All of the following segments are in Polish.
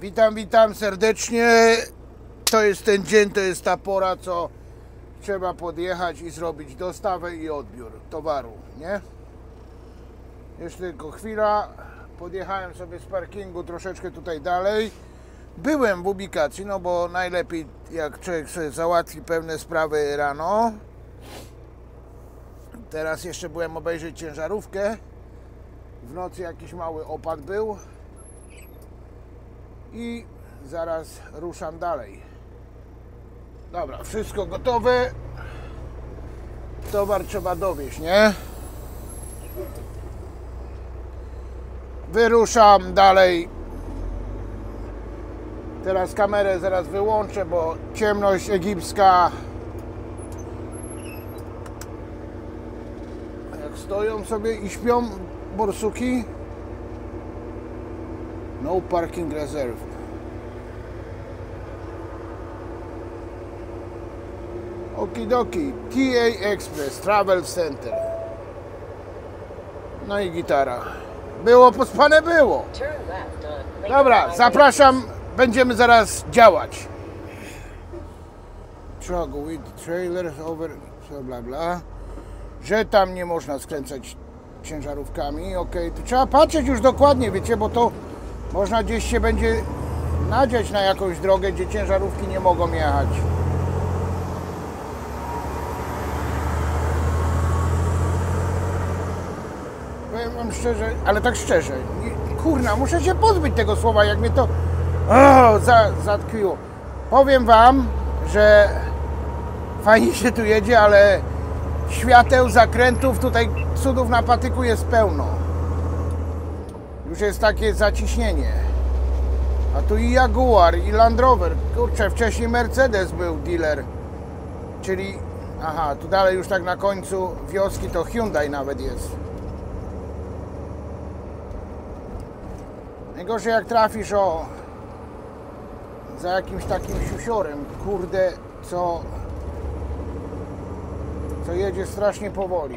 Witam serdecznie. To jest ten dzień, to jest ta pora, co trzeba podjechać i zrobić dostawę i odbiór towaru, nie? Jeszcze tylko chwila. Podjechałem sobie z parkingu troszeczkę tutaj dalej. Byłem w ubikacji, no bo najlepiej jak człowiek sobie załatwi pewne sprawy rano. Teraz jeszcze byłem obejrzeć ciężarówkę. W nocy jakiś mały opad był. I zaraz ruszam dalej. Dobra, wszystko gotowe. Towar trzeba dowieźć, nie? Wyruszam dalej. Teraz kamerę zaraz wyłączę, bo ciemność egipska. Jak stoją sobie i śpią borsuki. No parking reserve. Okidoki, TA Express Travel Center. No i gitara. Było pospane, było. Dobra, zapraszam, będziemy zaraz działać. Truck with trailer over, bla bla. Że tam nie można skręcać ciężarówkami. Ok, to trzeba patrzeć już dokładnie, wiecie, bo to można gdzieś się będzie nadziać na jakąś drogę, gdzie ciężarówki nie mogą jechać. Powiem wam szczerze, ale tak szczerze, kurna, muszę się pozbyć tego słowa, jak mnie to zatkwiło. Powiem wam, że fajnie się tu jedzie, ale świateł, zakrętów, tutaj cudów na patyku jest pełno. Już jest takie zaciśnienie. A tu i Jaguar, i Land Rover. Kurczę, wcześniej Mercedes był dealer. Czyli, aha, tu dalej już tak na końcu wioski to Hyundai nawet jest. Najgorzej jak trafisz za jakimś takim siusiorem, kurde, co jedzie strasznie powoli.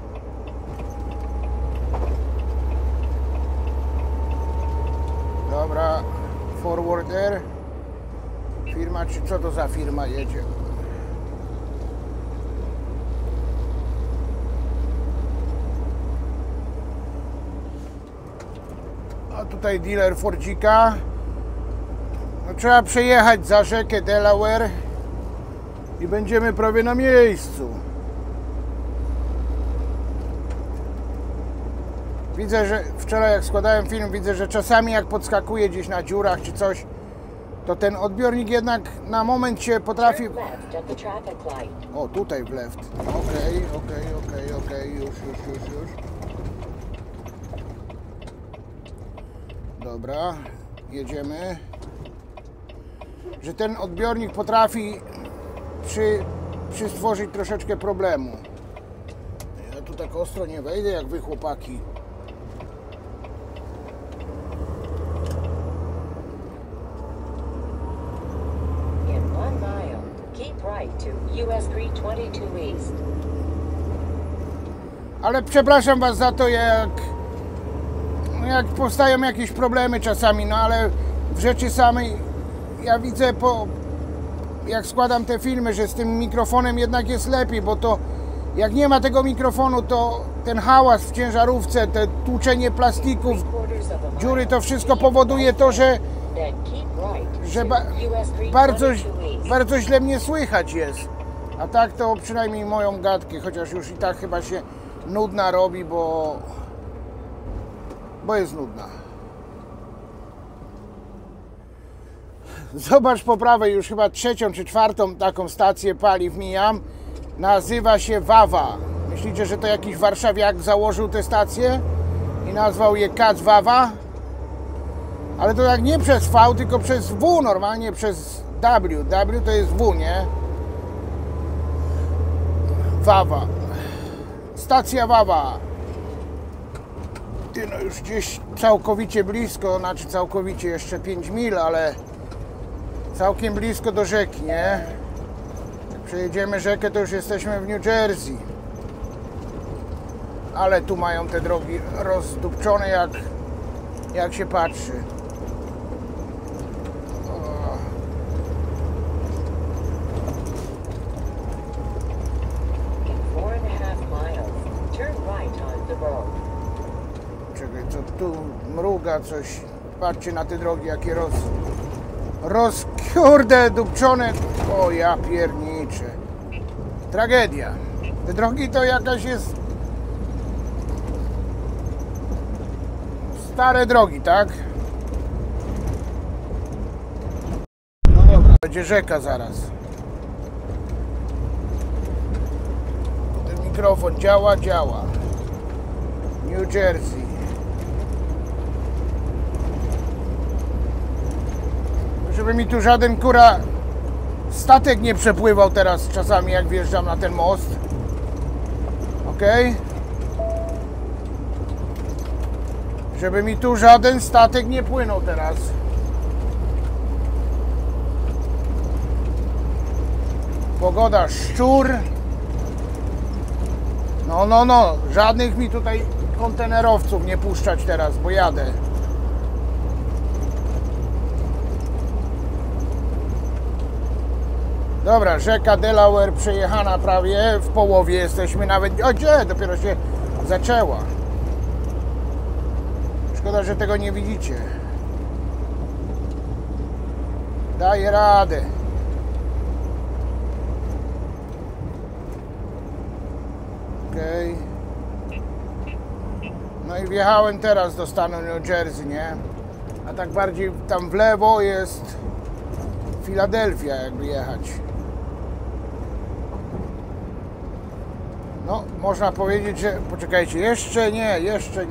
Dobra, forwarder. Firma, czy co to za firma jedzie? A tutaj dealer Fordzika. No, trzeba przejechać za rzekę Delaware i będziemy prawie na miejscu. Widzę, że wczoraj jak składałem film, widzę, że czasami jak podskakuje gdzieś na dziurach czy coś, to ten odbiornik jednak na moment się potrafi... O, tutaj w left. Okej, już. Dobra, jedziemy. Że ten odbiornik potrafi przystworzyć troszeczkę problemu. Ja tu tak ostro nie wejdę jak wy, chłopaki. Ale przepraszam was za to, jak powstają jakieś problemy czasami, no ale w rzeczy samej ja widzę jak składam te filmy, że z tym mikrofonem jednak jest lepiej, bo to jak nie ma tego mikrofonu, to ten hałas w ciężarówce, te tłuczenie plastików, dziury, to wszystko powoduje to, że bardzo źle mnie słychać jest. A tak to przynajmniej moją gadkę, chociaż już i tak chyba się nudna robi, bo jest nudna. Zobacz po prawej, już chyba trzecią czy czwartą taką stację paliw mijam. Nazywa się Wawa. Myślicie, że to jakiś warszawiak założył tę stację i nazwał je Kac Wawa? Ale to tak nie przez V, tylko przez W, normalnie przez W. W to jest W, nie? Wawa. Stacja Wawa. No już gdzieś całkowicie blisko, znaczy całkowicie jeszcze 5 mil, ale całkiem blisko do rzeki, nie? Jak przejedziemy rzekę, to już jesteśmy w New Jersey. Ale tu mają te drogi rozdupczone jak się patrzy. Czekaj, co tu mruga coś. Patrzcie na te drogi, jakie kurde, dupczone. O ja pierniczę. Tragedia. Te drogi to jakaś jest... Stare drogi, tak? No dobra, będzie rzeka zaraz. Ten mikrofon działa. New Jersey. Żeby mi tu żaden statek nie przepływał teraz czasami, jak wjeżdżam na ten most. Ok? Żeby mi tu żaden statek nie płynął teraz. Pogoda szczur. No. Żadnych mi tutaj kontenerowców nie puszczać teraz, bo jadę. Dobra, rzeka Delaware przejechana prawie, w połowie jesteśmy nawet... O gdzie? Dopiero się zaczęła. Szkoda, że tego nie widzicie. Daję radę. Okej. No i wjechałem teraz do stanu New Jersey, nie? A tak bardziej tam w lewo jest Filadelfia, jakby jechać. No, można powiedzieć, że... Poczekajcie, jeszcze nie.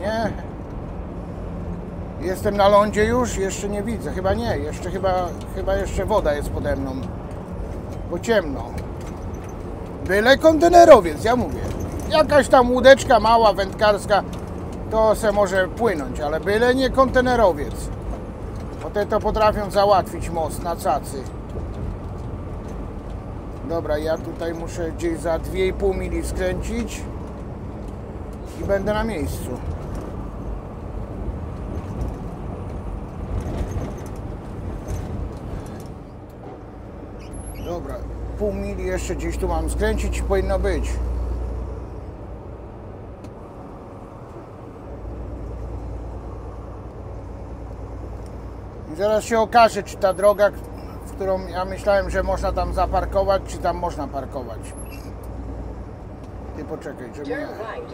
Jestem na lądzie już? Jeszcze nie widzę. Chyba nie. Chyba jeszcze woda jest pode mną. Bo ciemno. Byle kontenerowiec, ja mówię. Jakaś tam łódeczka mała, wędkarska, to se może płynąć, ale byle nie kontenerowiec. Bo te to potrafią załatwić most na cacy. Dobra, ja tutaj muszę gdzieś za 2,5 mili skręcić i będę na miejscu. Dobra, pół mili jeszcze gdzieś tu mam skręcić i powinno być. I zaraz się okaże, czy ta droga, w którą ja myślałem, że można tam zaparkować, czy tam można parkować. Ty poczekaj, żeby ja...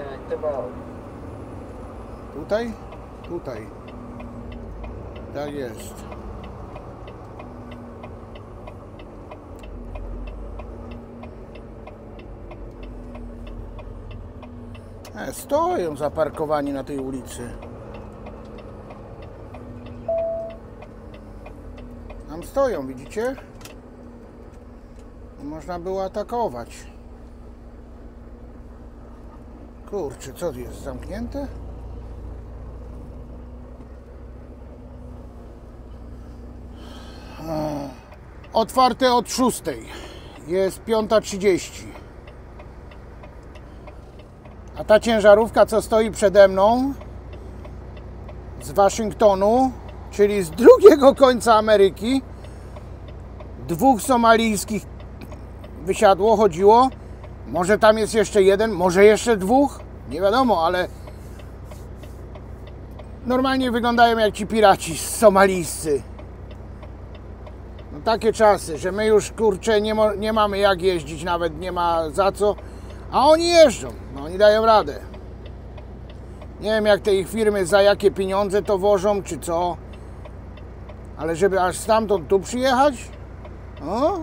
Tutaj? Tutaj. Tak jest. Stoją zaparkowani na tej ulicy. Tam stoją, widzicie? Można było atakować. Kurczę, co tu jest? Zamknięte? Otwarte od 6. Jest 5:30. A ta ciężarówka, co stoi przede mną z Waszyngtonu, czyli z drugiego końca Ameryki, 2 somalijskich wysiadło, chodziło. Może tam jest jeszcze jeden, może jeszcze 2, nie wiadomo, ale normalnie wyglądają jak ci piraci somalijscy. No takie czasy, że my już, kurczę, nie mamy jak jeździć, nawet nie ma za co, a oni jeżdżą, no oni dają radę. Nie wiem, jak te ich firmy, za jakie pieniądze to wożą, czy co, ale żeby aż stamtąd tu przyjechać, no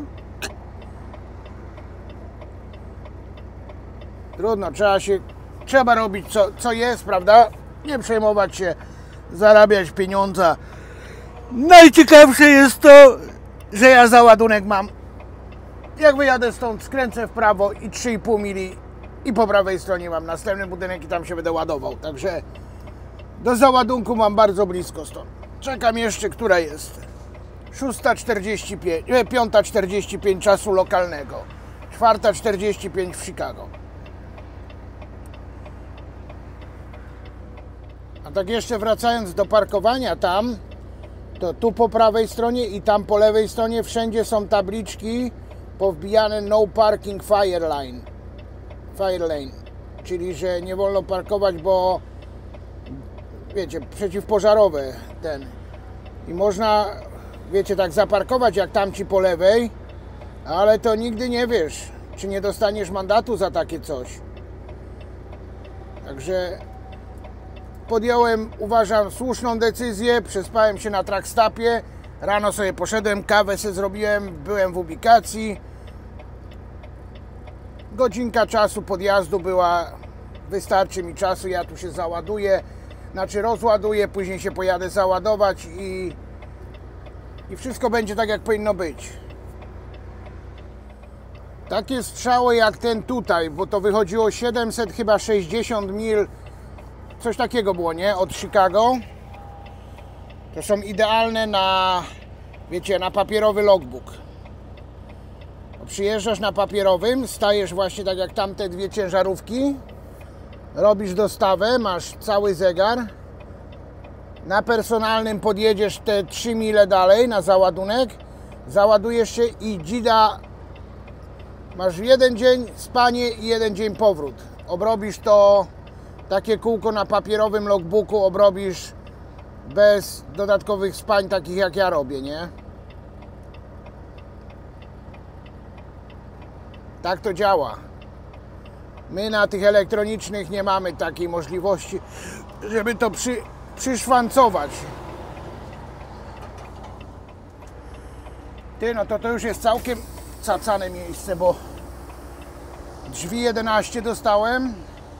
trudno, trzeba robić co jest, prawda? Nie przejmować się, zarabiać pieniądze. Najciekawsze jest to, że ja załadunek mam. Jak wyjadę stąd, skręcę w prawo i 3,5 mili i po prawej stronie mam następny budynek i tam się będę ładował. Także do załadunku mam bardzo blisko stąd. Czekam jeszcze, która jest 6:45, 5:45 czasu lokalnego, 4:45 w Chicago. A tak jeszcze wracając do parkowania tam, to tu po prawej stronie i tam po lewej stronie wszędzie są tabliczki powbijane no parking fire lane. czyli że nie wolno parkować, bo wiecie, przeciwpożarowe ten. I można, wiecie, tak zaparkować jak tamci po lewej, ale to nigdy nie wiesz, czy nie dostaniesz mandatu za takie coś. Także podjąłem, uważam, słuszną decyzję. Przespałem się na trackstopie. Rano sobie poszedłem, kawę sobie zrobiłem, byłem w ubikacji. Godzinka czasu podjazdu była, wystarczy mi czasu, ja tu się załaduję, znaczy rozładuję, później się pojadę załadować i wszystko będzie tak, jak powinno być. Takie strzały jak ten tutaj, bo to wychodziło 700 chyba 60 mil, coś takiego było, nie? Od Chicago. To są idealne na, wiecie, na papierowy logbook. Przyjeżdżasz na papierowym, stajesz właśnie tak jak tamte dwie ciężarówki, robisz dostawę, masz cały zegar. Na personalnym podjedziesz te 3 mile dalej na załadunek, załadujesz się i dzida, masz jeden dzień spanie i jeden dzień powrót. Obrobisz to, takie kółko na papierowym logbooku obrobisz bez dodatkowych spań, takich jak ja robię, nie? Tak to działa. My na tych elektronicznych nie mamy takiej możliwości, żeby to przyszwancować. Ty, no to już jest całkiem cacane miejsce, bo drzwi 11 dostałem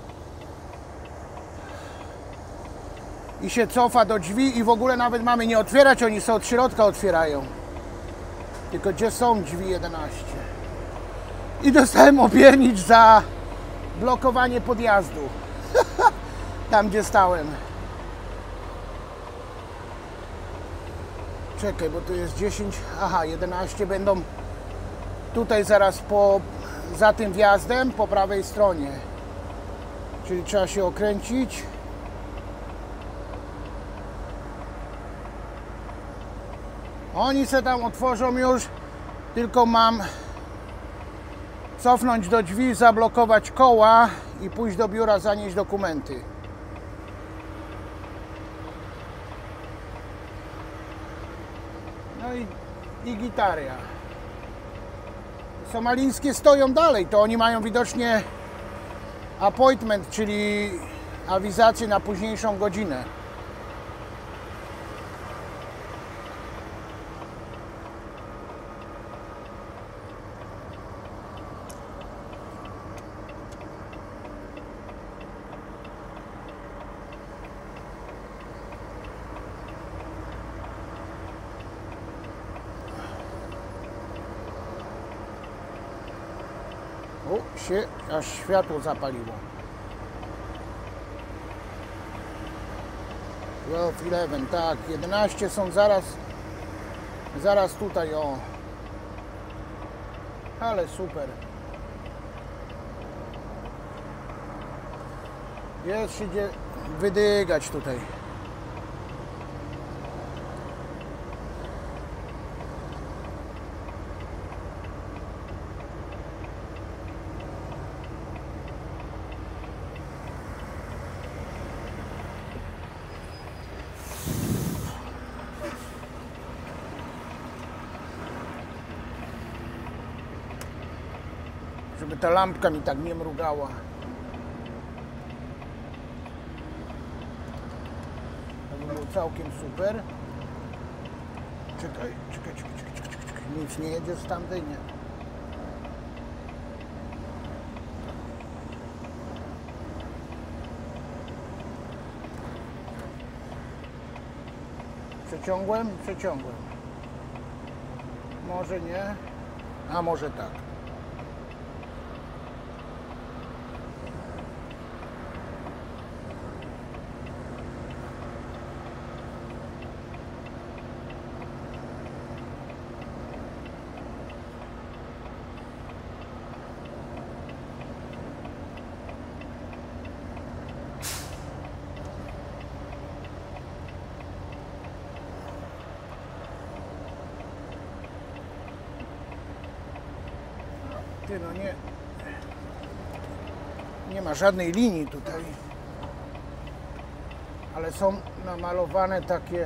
i się cofa do drzwi i w ogóle nawet mamy nie otwierać, oni sobie od środka otwierają. Tylko gdzie są drzwi 11? I dostałem opiernicz za blokowanie podjazdu. Tam gdzie stałem. Czekaj, bo tu jest 10, aha, 11 będą tutaj zaraz za tym wjazdem po prawej stronie. Czyli trzeba się okręcić. Oni se tam otworzą już, tylko mam cofnąć do drzwi, zablokować koła i pójść do biura, zanieść dokumenty. No i gitaria. Somalińskie stoją dalej, to oni mają widocznie appointment, czyli awizację na późniejszą godzinę. O, się aż światło zapaliło. 12, 11, tak, 11 są zaraz tutaj, o. Ale super. Jest się gdzie wydygać tutaj. Żeby ta lampka mi tak nie mrugała. To by było całkiem super. Czekaj. Nic nie jedzie z tamtej, nie. Przeciągłem? Przeciągłem. Może nie, a może tak. Ty, no Nie ma żadnej linii tutaj. Ale są namalowane takie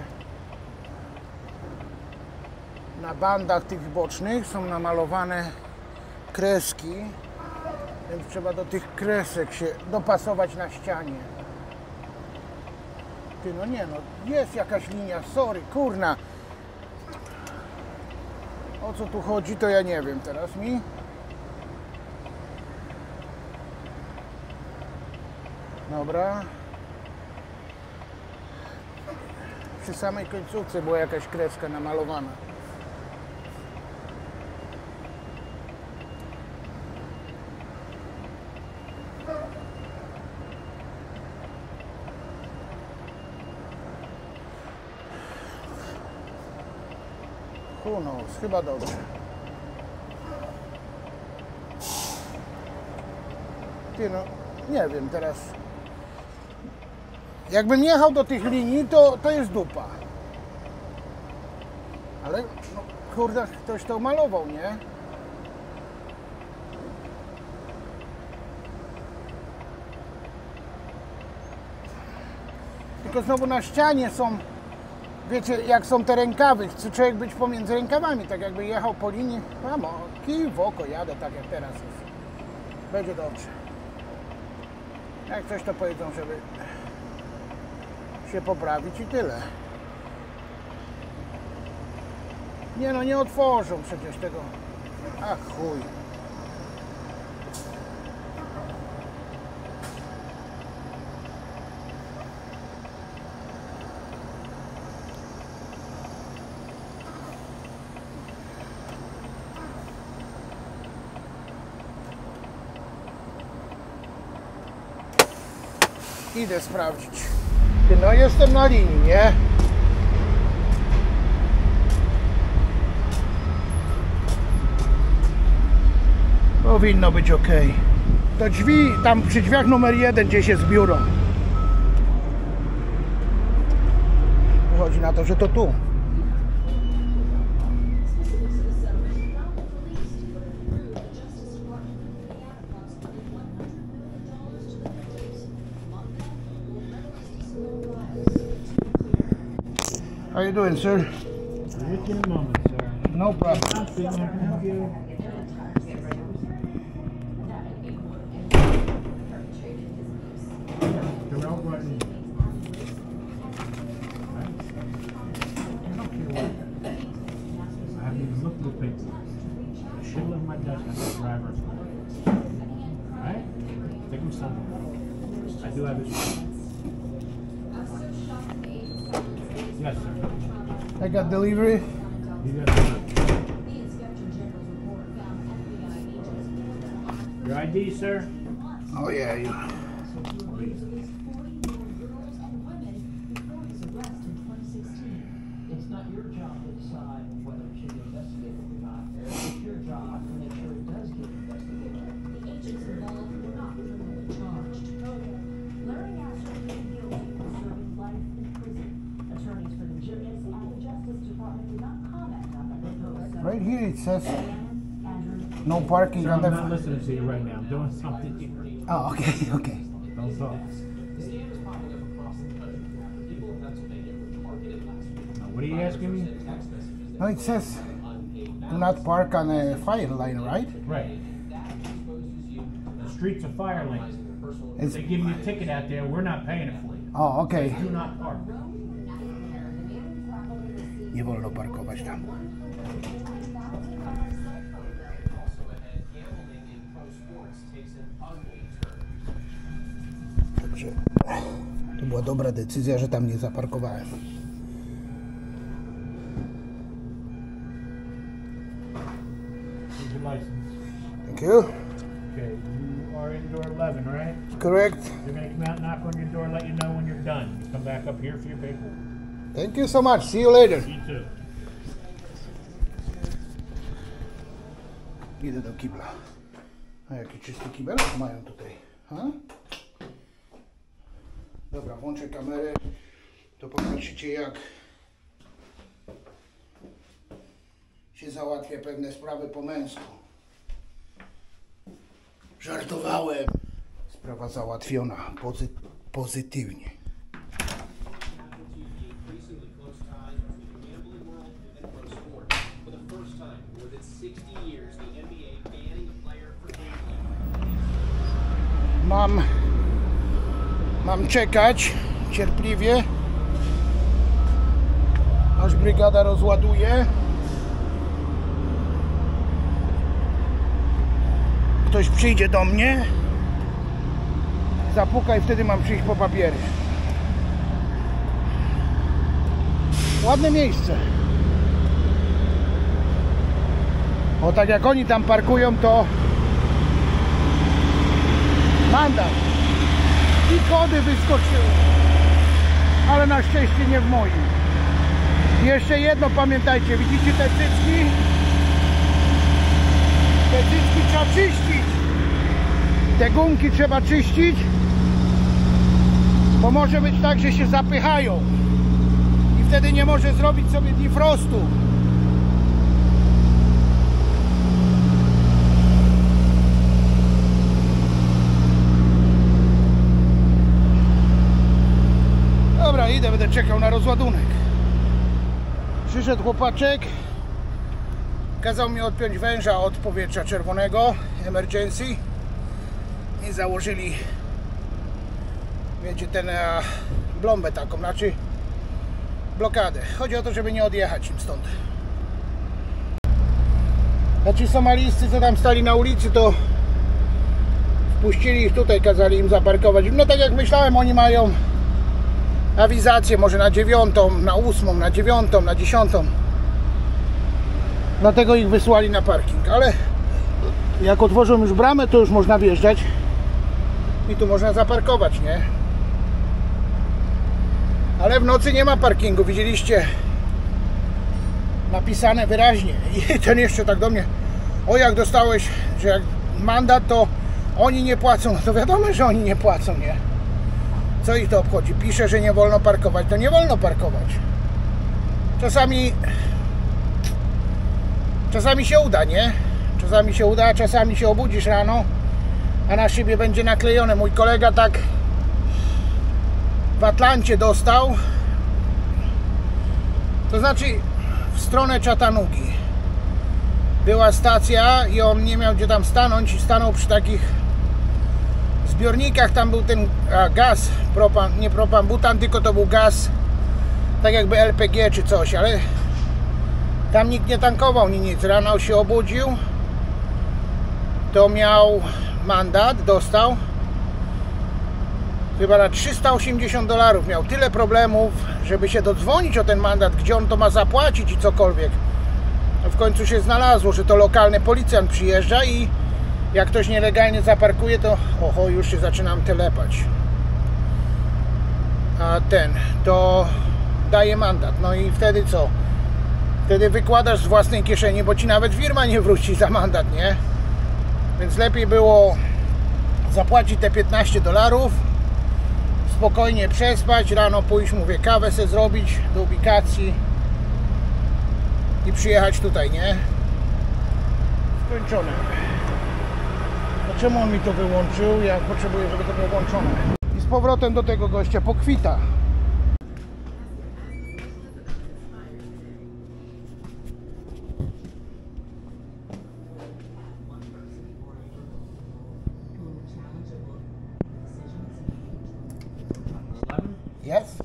na bandach tych bocznych są namalowane kreski, więc trzeba do tych kresek się dopasować na ścianie. Ty, no nie no, jest jakaś linia, sorry, kurna. O co tu chodzi, to ja nie wiem teraz mi. Dobra. Przy samej końcówce była jakaś kreska namalowana. Who knows? Chyba dobrze. Ty, no, nie wiem teraz. Jakbym jechał do tych linii, to jest dupa. Ale, no, kurde, ktoś to malował, nie? Tylko znowu na ścianie są, wiecie, jak są te rękawy, chce człowiek być pomiędzy rękawami, tak jakby jechał po linii. Mamo, kij w oko, jadę tak jak teraz jest. Będzie dobrze. Jak coś to powiedzą, żeby się poprawić i tyle. Nie no, nie otworzą przecież tego. Ach chuj. Idę sprawdzić. No jestem na linii, nie? Powinno być ok. To drzwi, tam przy drzwiach numer 1 gdzieś jest biuro. Wychodzi na to, że to tu. How you doing, sir? Just in a moment, sir. No problem. Thank you. Terrell Button. I don't care what. I haven't even looked at the paper. I should leave my desk on the driver's side. Alright? Take him somewhere. I do have his phone. Yes, sir. I got delivery. You got it. Your ID, sir? Oh yeah, you. It's not your job to decide whether it should be investigated or not. It's your job to make sure it does get investigated. The agents involved were not criminally charged. Larry Nassar pleaded guilty to serving life in prison. Attorneys for the Justice and the Justice Department did not comment on the proposed. Right here it says Andrew, no parking Sir, on I'm not the. listening to you right now. I'm doing something here. Oh, okay, okay. Don't talk. Now, what are you asking me? No, it says do not park on a fire line, right? Right. The streets are fire lanes. It's, They give you a ticket out there, we're not paying it for you. oh, okay. Do not park. Nie wolno parkować tam. Dobrze. To była dobra decyzja, że tam nie zaparkowałem. Here's your license. Thank you. Okay, you are in door 11, right? Correct. They're gonna come out, knock on your door, let you know when you're done. You come back up here for your paperwork. Thank you so much. See you later. You too. Idę do kibla. A jaki czysty kibelek mają tutaj. Ha? Dobra, włączę kamerę. To popatrzycie, jak się załatwia pewne sprawy po męsku. Żartowałem. Sprawa załatwiona pozytywnie. Mam czekać cierpliwie, aż brygada rozładuje. Ktoś przyjdzie do mnie, zapuka i wtedy mam przyjść po papiery. Ładne miejsce. O, tak jak oni tam parkują, to mandat. I kody wyskoczyły. Ale na szczęście nie w moim. I jeszcze jedno pamiętajcie, widzicie te cycki? Te cycki trzeba czyścić. Te gumki trzeba czyścić, bo może być tak, że się zapychają i wtedy nie może zrobić sobie defrostu. Dobra, idę, będę czekał na rozładunek. Przyszedł chłopaczek, kazał mi odpiąć węża od powietrza czerwonego, emergency, i założyli, wiecie, ten blombę taką, znaczy blokadę. Chodzi o to, żeby nie odjechać im stąd. A ci somalijscy, co tam stali na ulicy, to wpuścili ich tutaj, kazali im zaparkować. No tak jak myślałem, oni mają awizację może na 9, na 8, na 9, na 10. Dlatego ich wysłali na parking, ale jak otworzą już bramę, to już można wjeżdżać i tu można zaparkować, nie? Ale w nocy nie ma parkingu, widzieliście napisane wyraźnie. I ten jeszcze tak do mnie: o, jak dostałeś, że jak mandat, to oni nie płacą. No to wiadomo, że oni nie płacą, nie? Co ich to obchodzi? Pisze, że nie wolno parkować, to nie wolno parkować. Czasami się uda, nie? Czasami się uda, a czasami się obudzisz rano, a na szybie będzie naklejone. Mój kolega tak w Atlancie dostał, to znaczy w stronę Chattanoogi była stacja i on nie miał gdzie tam stanąć i stanął przy takich zbiornikach. Tam był ten gaz, propan, nie propan, butan, tylko to był gaz tak jakby LPG czy coś, ale tam nikt nie tankował, nic. Rano się obudził, to miał mandat, dostał chyba na $380. Miał tyle problemów, żeby się dodzwonić o ten mandat, gdzie on to ma zapłacić i cokolwiek. W końcu się znalazło, że to lokalny policjant przyjeżdża i jak ktoś nielegalnie zaparkuje, to oho, już się zaczynam telepać. A to daje mandat. No i wtedy co? Wtedy wykładasz z własnej kieszeni, bo ci nawet firma nie wróci za mandat, nie? Więc lepiej było zapłacić te $15, spokojnie przespać, rano pójść, mówię, kawę sobie zrobić do ubikacji i przyjechać tutaj, nie? Skończone. To czemu on mi to wyłączył? Ja potrzebuję, żeby to było włączone. I z powrotem do tego gościa pokwita. Yes.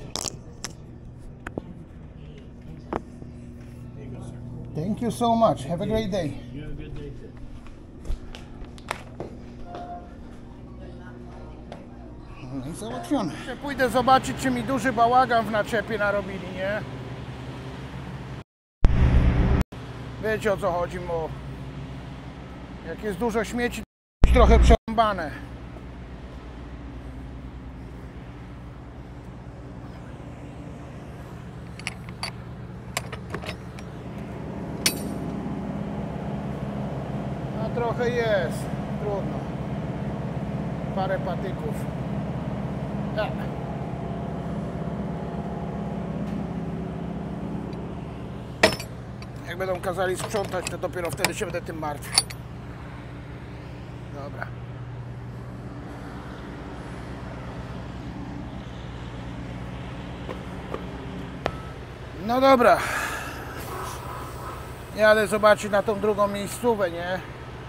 Thank you so much. Have a great day. You have a good day too. No i załatwione. Pójdę zobaczyć, czy mi duży bałagan w naczepie narobili, nie? Wiecie, o co chodzi, bo jak jest dużo śmieci, to jest trochę przerąbane. Trochę jest, trudno. Parę patyków. Tak. Jak będą kazali sprzątać, to dopiero wtedy się będę tym martwił. Dobra. No dobra. Jadę zobaczyć na tą drugą miejscówę, nie?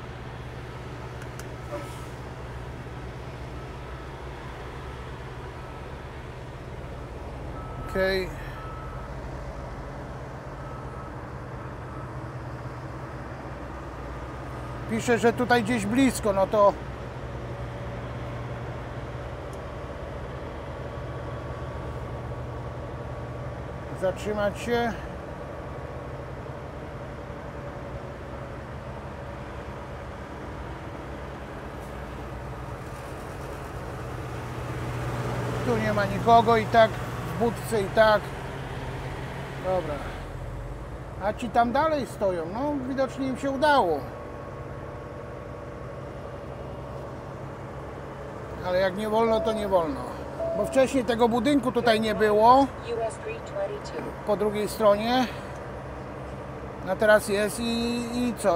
Okej. Pisze, że tutaj gdzieś blisko, no to zatrzymać się. Tu nie ma nikogo i tak w budce i tak. Dobra. A ci tam dalej stoją, no widocznie im się udało. Ale jak nie wolno, to nie wolno. Bo wcześniej tego budynku tutaj nie było. Po drugiej stronie. A teraz jest i co?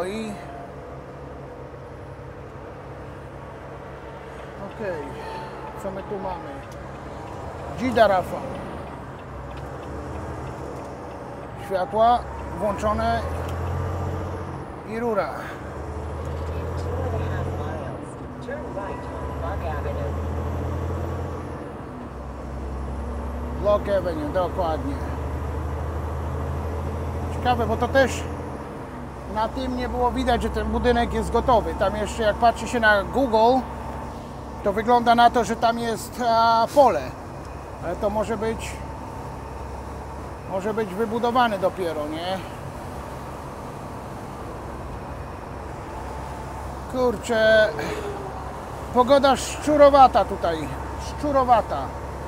Okej. Co my tu mamy? Dzida Rafa. Światła włączone i rura. Block Avenue, dokładnie. Ciekawe, bo to też na tym nie było widać, że ten budynek jest gotowy. Tam jeszcze jak patrzy się na Google, to wygląda na to, że tam jest pole. Ale to może być wybudowany dopiero, nie? Kurczę, pogoda szczurowata tutaj, szczurowata.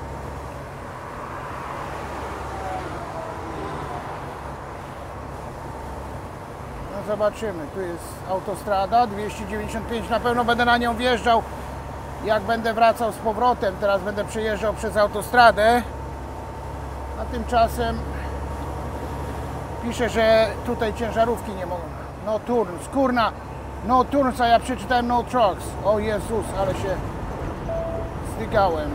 No zobaczymy, tu jest autostrada 295, na pewno będę na nią wjeżdżał, jak będę wracał z powrotem. Teraz będę przejeżdżał przez autostradę, a tymczasem pisze, że tutaj ciężarówki nie mogą. No turns, kurna. No turns, a ja przeczytałem no trucks. O Jezus, ale się zdygałem.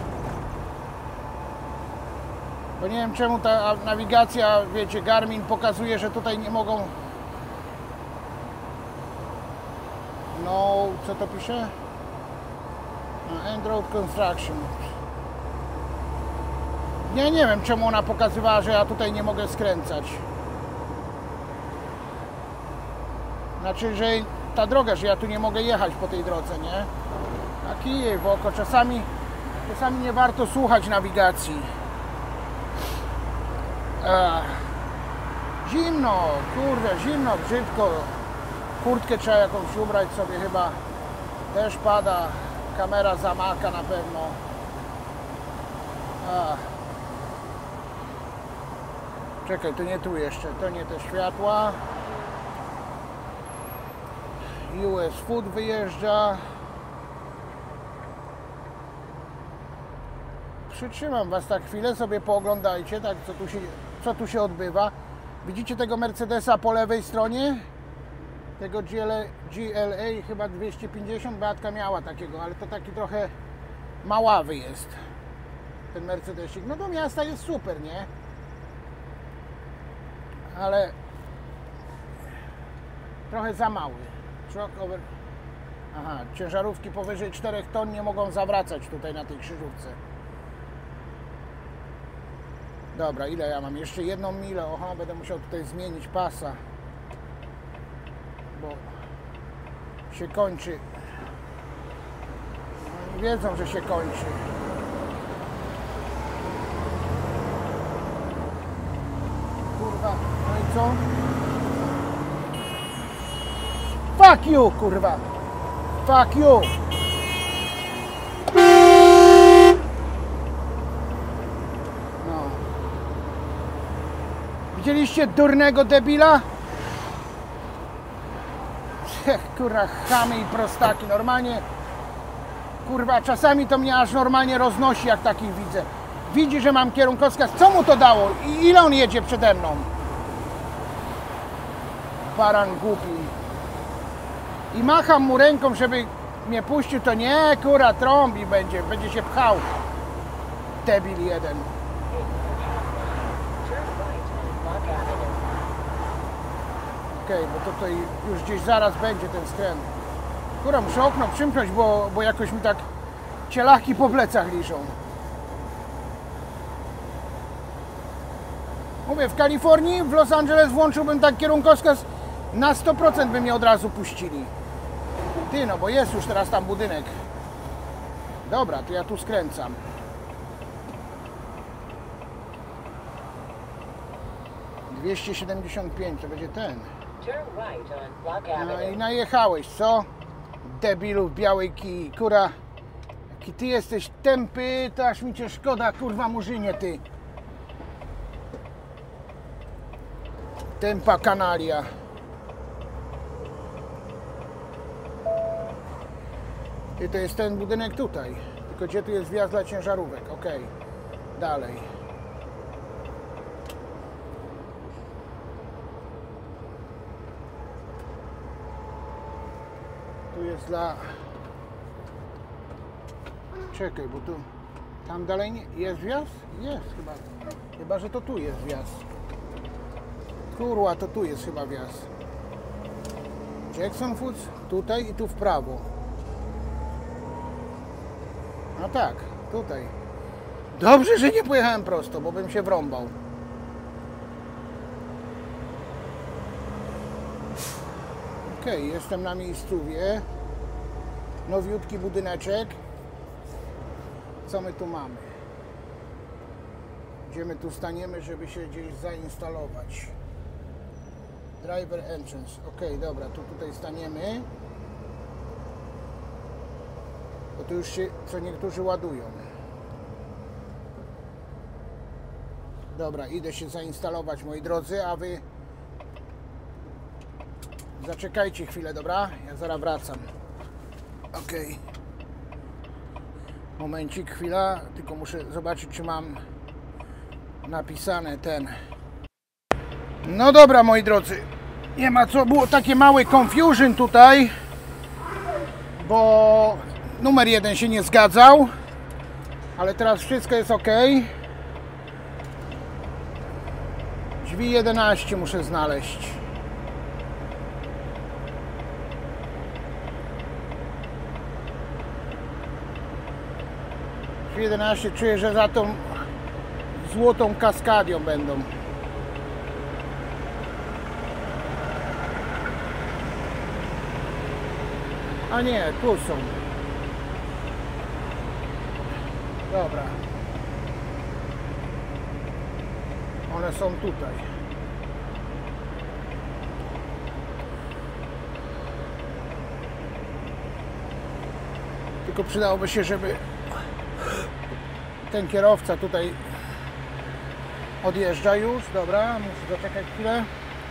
Bo nie wiem czemu ta nawigacja, wiecie, Garmin pokazuje, że tutaj nie mogą. No, co to pisze? End road construction. Ja nie wiem czemu ona pokazywała, że ja tutaj nie mogę skręcać. Znaczy, że ta droga, że ja tu nie mogę jechać po tej drodze, nie? A kijej w oko. Czasami nie warto słuchać nawigacji. Zimno, kurde, zimno, brzydko. Kurtkę trzeba jakąś ubrać sobie chyba. Też pada. Kamera zamaka na pewno. Czekaj, to nie tu jeszcze. To nie te światła. US Food wyjeżdża. Przytrzymam was tak chwilę, sobie pooglądajcie, tak, co tu się odbywa. Widzicie tego Mercedesa po lewej stronie? Tego GLA chyba 250, Beatka miała takiego, ale to taki trochę maławy jest ten Mercedesik. No do miasta jest super, nie? Ale trochę za mały. Aha, ciężarówki powyżej 4 ton nie mogą zawracać tutaj na tej krzyżówce. Dobra, ile ja mam? Jeszcze 1 milę. Oho, będę musiał tutaj zmienić pasa, bo się kończy. Oni wiedzą, że się kończy. Kurwa, no i co? Fuck you, kurwa! Fuck you! No. Widzieliście durnego debila? Kurwa, chamy i prostaki. Normalnie, kurwa, czasami to mnie aż normalnie roznosi, jak takich widzę. Widzi, że mam kierunkowskaz. Co mu to dało? I ile on jedzie przede mną? Baran głupi. I macham mu ręką, żeby mnie puścił, to nie, kurwa, trąbi będzie się pchał. Debil jeden. Okej, bo tutaj już gdzieś zaraz będzie ten skręt. Kurwa, muszę okno przymknąć, bo jakoś mi tak cielaki po plecach liżą. Mówię, w Kalifornii, w Los Angeles włączyłbym tak kierunkowskaz, na 100% by mnie od razu puścili. Ty, no bo jest już teraz tam budynek. Dobra, to ja tu skręcam. $275, to będzie ten. No i najechałeś, co? Debilu w białej kij, kurwa. Jaki ty jesteś tępy, to aż mi cię szkoda, kurwa murzynie, ty. Tępa kanalia. I to jest ten budynek tutaj. Tylko gdzie tu jest wjazd dla ciężarówek? Okej. Dalej. Tu jest dla... Czekaj, bo tu... Tam dalej nie... Jest wjazd? Jest chyba. Chyba, że to tu jest wjazd. Kurwa, to tu jest chyba wjazd. Jackson Foods, tutaj i tu w prawo. No tak, tutaj. Dobrze, że nie pojechałem prosto, bo bym się wrąbał. Okej, jestem na miejscówie. Nowiutki budyneczek. Co my tu mamy? Gdzie my tu staniemy, żeby się gdzieś zainstalować? Driver entrance. Okej, dobra, to tutaj staniemy. Bo tu już się co niektórzy ładują. Dobra, idę się zainstalować, moi drodzy, a wy zaczekajcie chwilę, dobra? Ja zaraz wracam. Okej. Momencik, chwila, tylko muszę zobaczyć, czy mam napisane ten. No dobra, moi drodzy, nie ma co, było takie małe confusion tutaj, bo numer 1 się nie zgadzał, ale teraz wszystko jest ok. Drzwi 11 muszę znaleźć. Drzwi 11, czuję, że za tą złotą kaskadią będą. A nie, tu są. Dobra. One są tutaj. Tylko przydałoby się, żeby ten kierowca tutaj odjeżdża już. Dobra, muszę zaczekać chwilę.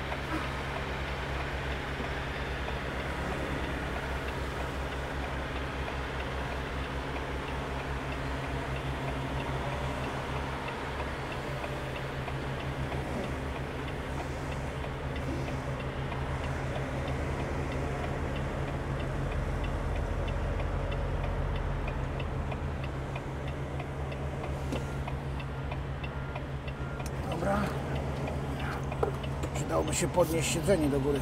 Przydałoby się podnieść siedzenie do góry.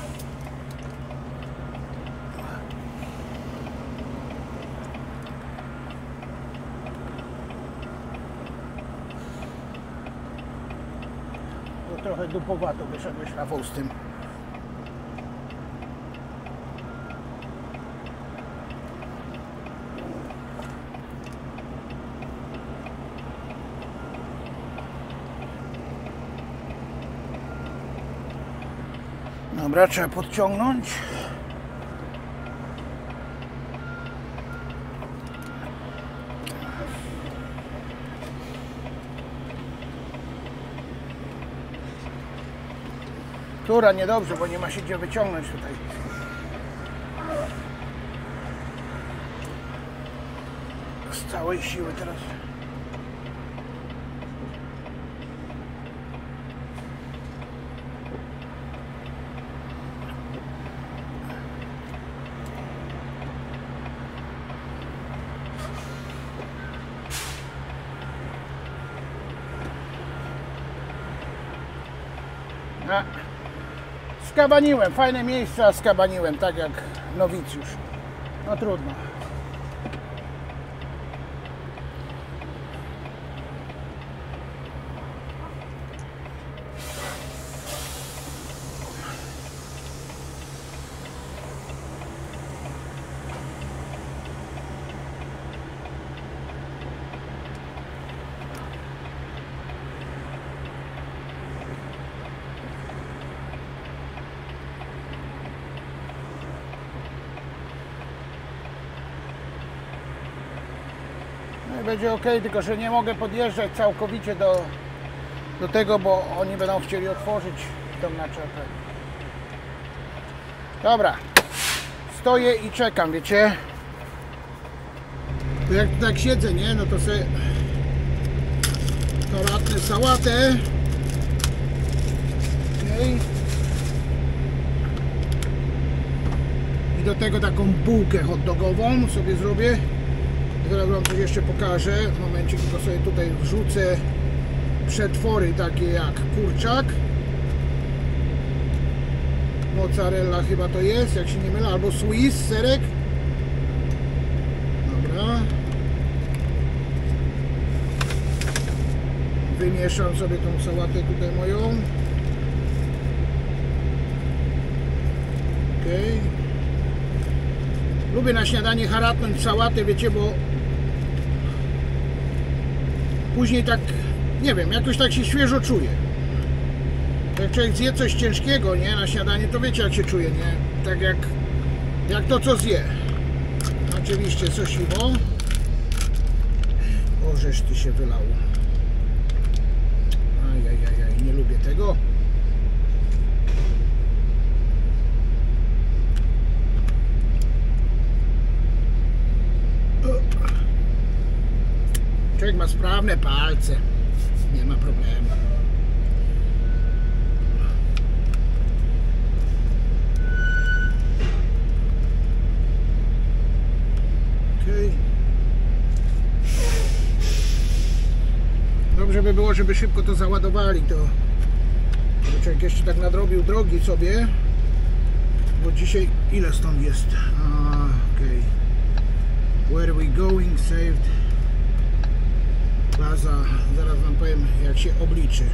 To trochę dupowato wyszedłeś, Rafał, z tym. Dobra, trzeba podciągnąć. Która niedobrze, bo nie ma się gdzie wyciągnąć tutaj. Z całej siły teraz. skabaniłem, fajne miejsce, a skabaniłem, tak jak nowicjusz. No trudno. Będzie ok, tylko że nie mogę podjeżdżać całkowicie do tego, bo oni będą chcieli otworzyć tą naczepę. Dobra, stoję i czekam, wiecie. To jak tak siedzę, nie, no to sobie toratnę sałatę. Okay. I do tego taką bułkę hot dogową sobie zrobię. Zaraz wam coś jeszcze pokażę. W momencie, tylko sobie tutaj wrzucę przetwory takie jak kurczak, mozzarella chyba to jest, jak się nie mylę, albo Swiss serek. Dobra. Wymieszam sobie tą sałatę tutaj moją. Okej. Lubię na śniadanie haratnąć sałatę, wiecie, bo później tak, nie wiem, jakoś tak się świeżo czuję. Jak człowiek zje coś ciężkiego, nie, na śniadanie, to wiecie jak się czuje, nie? Tak jak to co zje. Oczywiście sosiwo. O, żeż ty się wylało. Ajajajaj, nie lubię tego. Człowiek ma sprawne palce, nie ma problemu. Okay. Dobrze by było, żeby szybko to załadowali, to żeby człowiek jeszcze tak nadrobił drogi sobie, bo dzisiaj ile stąd jest? Okay. Where are we going? Saved. Plaza, zaraz wam powiem jak się obliczy.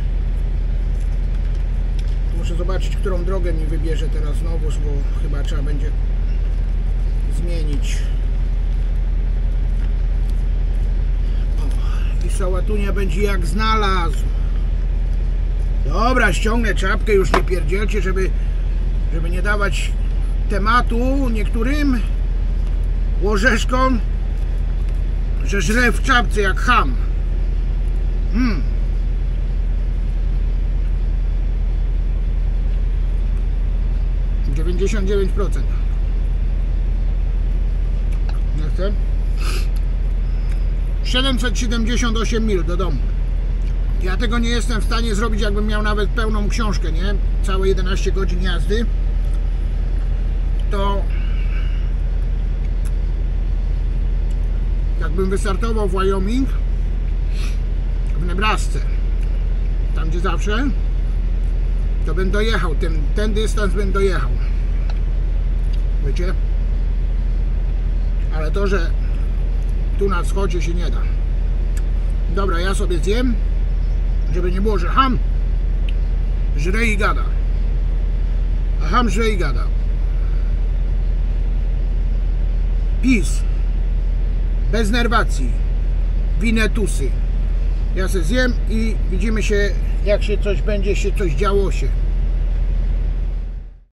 Muszę zobaczyć, którą drogę mi wybierze teraz znowu, bo chyba trzeba będzie zmienić. O, i sałatunia będzie jak znalazł. Dobra, ściągnę czapkę, już nie pierdzielcie, żeby nie dawać tematu niektórym łożeszkom, że żre w czapce jak cham. 99%. Nie chcę. 778 mil do domu. Ja tego nie jestem w stanie zrobić, jakbym miał nawet pełną książkę, nie? Całe 11 godzin jazdy. To jakbym wystartował w Wyoming, w Nebrasce, tam gdzie zawsze, to bym dojechał, ten dystans bym dojechał, wiecie, ale to, że tu na wschodzie się nie da. Dobra, ja sobie zjem, żeby nie było, że ham żre i gada, a ham żre i gada. PiS, bez nerwacji, winetusy. Ja se zjem i widzimy się, jak się coś będzie, się coś działo się.